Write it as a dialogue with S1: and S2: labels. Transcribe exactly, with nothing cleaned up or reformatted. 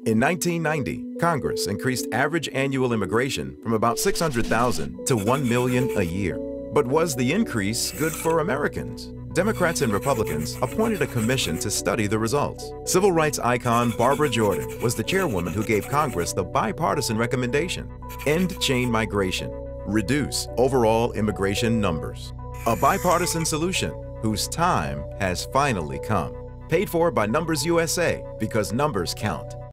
S1: In nineteen ninety, Congress increased average annual immigration from about six hundred thousand to one million a year. But was the increase good for Americans? Democrats and Republicans appointed a commission to study the results. Civil rights icon Barbara Jordan was the chairwoman who gave Congress the bipartisan recommendation: end chain migration, reduce overall immigration numbers. A bipartisan solution whose time has finally come. Paid for by Numbers U S A, because numbers count.